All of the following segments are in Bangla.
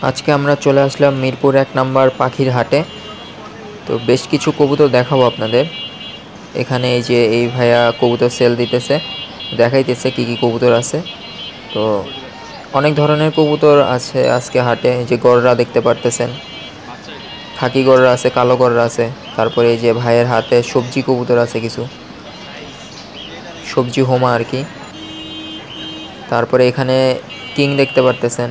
আজকে আমরা চলে আসলাম মিরপুর ১ নাম্বার পাখির হাটে। তো বেশ কিছু কবুতর দেখাবো আপনাদের। এখানে এই যে এই ভাইয়া কবুতর সেল দিতেছে, দেখাইতেছে কি কি কবুতর আছে। তো অনেক ধরনের কবুতর আছে আজকে হাটে। এই যে গররা দেখতে পারতেছেন, খাকি গররা আছে, কালো গররা আছে। তারপরে এই যে ভাইয়ের হাতে সবজি কবুতর আছে, কিছু সবজি হোমা আর কি। তারপরে এখানে কিং দেখতে পারতেছেন,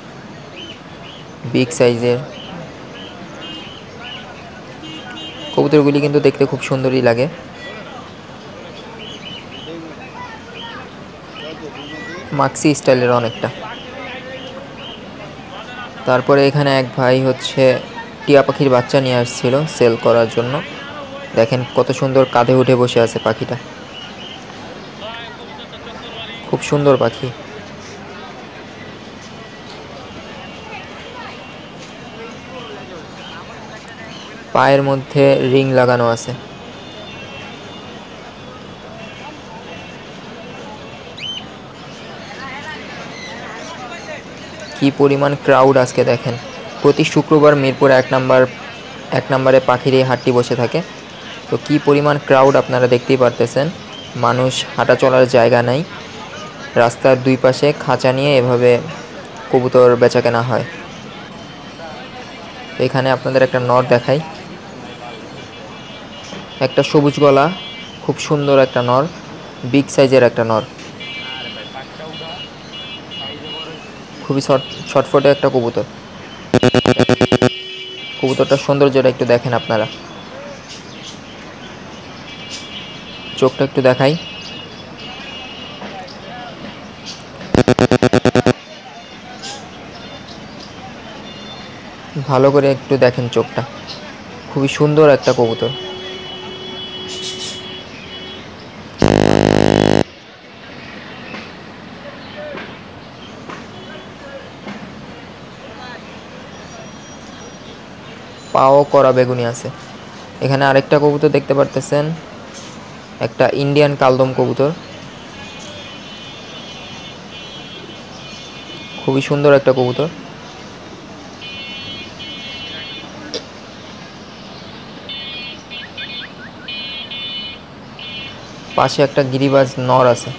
বিগ সাইজের কবুতরগুলি, কিন্তু দেখতে খুব সুন্দরই লাগে। মাক্সি স্টাইলের অনেকটা। তারপরে এখানে এক ভাই হচ্ছে টিয়া পাখির বাচ্চা নিয়ে আসছিল সেল করার জন্য। দেখেন কত সুন্দর কাঁধে উঠে বসে আছে পাখিটা, খুব সুন্দর পাখি। পায়ের মধ্যে রিং লাগানো আছে। কি পরিমাণ ক্রাউড আজকে দেখেন। প্রতি শুক্রবার মিরপুর ১ নম্বরে পাখির এই হাটটি বসে থাকে। তো কি পরিমাণ ক্রাউড আপনারা দেখতেই পারতেছেন। মানুষ হাঁটা চলার জায়গা নেই, রাস্তার দুই পাশে খাঁচা নিয়ে এভাবে কবুতর বেচাকেনা হয়। তো এখানে আপনাদের একটা নর দেখাই, একটা সবুজ গলা, খুব সুন্দর একটা নর, বিগ সাইজের একটা নর, খুবই ছটফটে একটা কবুতর। কবুতরটার সৌন্দর্যটা একটু দেখেন আপনারা, চোখটা একটু দেখাই। ভালো করে একটু দেখেন চোখটা, খুবই সুন্দর একটা কবুতর। পাও করা বেগুনি আছে। এখানে আরেকটা কবুতর দেখতে পারতেছেন, একটা ইন্ডিয়ান কালদম কবুতর, খুবই সুন্দর একটা কবুতর। পাশে একটা গিরিবাজ নর আছে।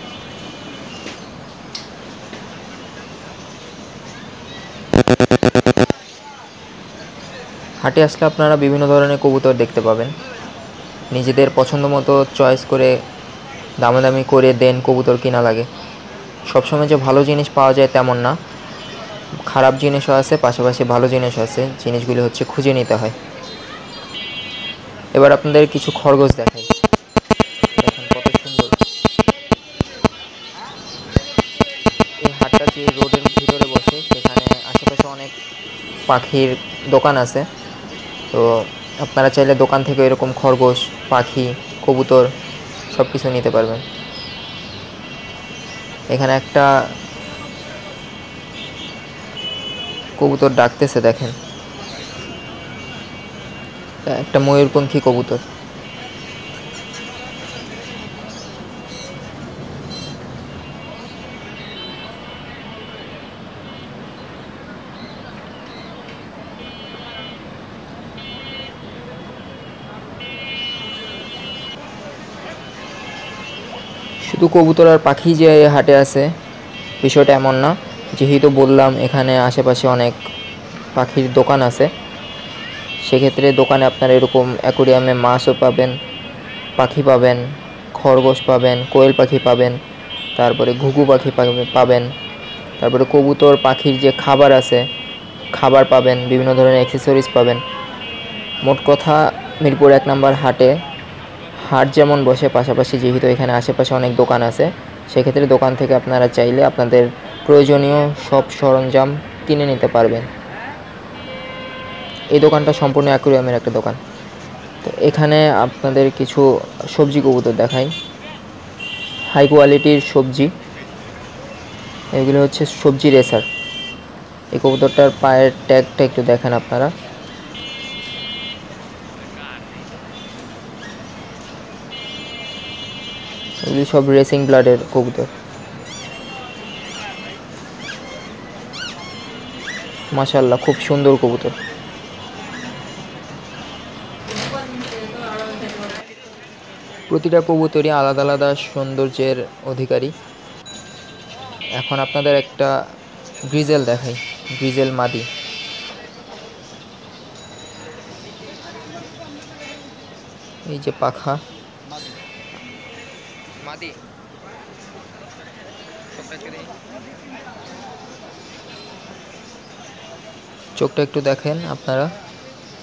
হাটে আসলে আপনারা বিভিন্ন ধরনের কবুতর দেখতে পাবেন। নিজেদের পছন্দ মতো চয়েস করে দামাদামি করে দেন কবুতর কিনা লাগে। সবসময় যে ভালো জিনিস পাওয়া যায় তেমন না, খারাপ জিনিসও আছে, পাশাপাশি ভালো জিনিসও আছে। জিনিসগুলি হচ্ছে খুঁজে নিতে হয়। এবার আপনাদের কিছু খরগোশ দেখাই, দেখেন কত সুন্দর। এই হাটটা যে রোডের ভিতরে বসে, সেখানে আশেপাশে অনেক পাখির দোকান আছে। তো আপনারা চাইলে দোকান থেকে এরকম খরগোশ, পাখি, কবুতর সব কিছু নিতে পারবেন। এখানে একটা কবুতর ডাকতেছে, দেখেন, একটা ময়ূরপঙ্খী কবুতর। শুধু কবুতর আর পাখি যে হাটে আছে বিষয়টা এমন না। যেহেতু বললাম এখানে আশেপাশে অনেক পাখির দোকান আছে, সেক্ষেত্রে দোকানে আপনারা এরকম অ্যাকোরিয়ামে মাছও পাবেন, পাখি পাবেন, খরগোশ পাবেন, কোয়েল পাখি পাবেন, তারপরে ঘুঘু পাখি পাবেন, তারপরে কবুতর পাখির যে খাবার আছে খাবার পাবেন, বিভিন্ন ধরনের অ্যাক্সেসরিজ পাবেন। মোট কথা মিরপুর ১ নম্বর হাটে হাট যেমন বসে, পাশাপাশি যেহেতু এখানে আশেপাশে অনেক দোকান আছে, সেক্ষেত্রে দোকান থেকে আপনারা চাইলে আপনাদের প্রয়োজনীয় সব সরঞ্জাম কিনে নিতে পারবেন। এই দোকানটা সম্পূর্ণ অ্যাকোরিয়ামের একটা দোকান। তো এখানে আপনাদের কিছু সবজি কবুতর দেখাই, হাই কোয়ালিটির সবজি। এগুলো হচ্ছে সবজি রেসার। এই কবুতরটার পায়ের ট্যাগটা একটু দেখেন আপনারা, এগুলি সব রেসিং ব্লাডের কবুতর। মাশাআল্লাহ, খুব সুন্দর কবুতর। প্রতিটা কবুতরই আলাদা আলাদা সৌন্দর্যের অধিকারী। এখন আপনাদের একটা গ্রিজেল দেখাই, গ্রিজেল মাদি। এই যে পাখা, মাদি চোখটা একটু দেখেন আপনারা।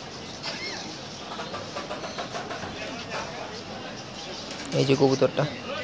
এই যে কবুতরটা।